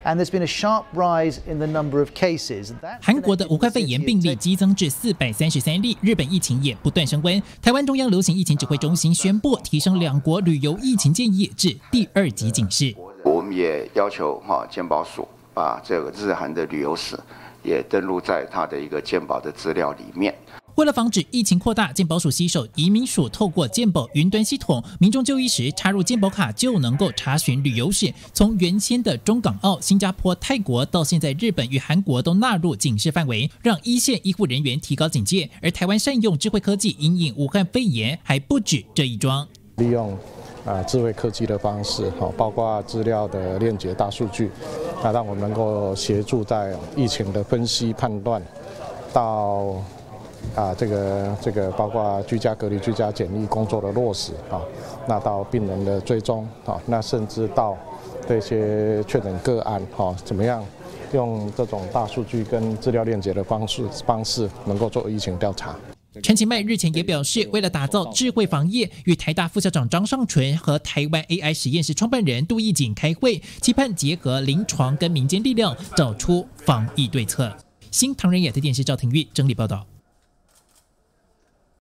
and there's been a sharp rise in the number of cases. 韩国的武汉肺炎病例激增至433例，日本疫情也不断升温。台湾中央流行疫情指挥中心宣布提升两国旅游疫情建议至第2级警示。 我们也要求健保署把这个日韩的旅游史也登录在它的一个健保的资料里面。 为了防止疫情扩大，健保署携手移民署，透过健保云端系统，民众就医时插入健保卡就能够查询旅游史。从原先的中港澳、新加坡、泰国，到现在日本与韩国都纳入警示范围，让一线医护人员提高警戒。而台湾善用智慧科技因应武汉肺炎，还不止这一桩。 利用智慧科技的方式，包括资料的链接、大数据，让我们能够协助在疫情的分析判断，到这个包括居家隔离、居家检疫工作的落实那到病人的追踪那甚至到这些确诊个案怎么样用这种大数据跟资料链接的方式能够做疫情调查。 陈其迈日前也表示，为了打造智慧防疫，与台大副校长张尚淳和台湾 AI 实验室创办人杜义景开会，期盼结合临床跟民间力量，找出防疫对策。新唐人亚太电视赵廷玉整理报道。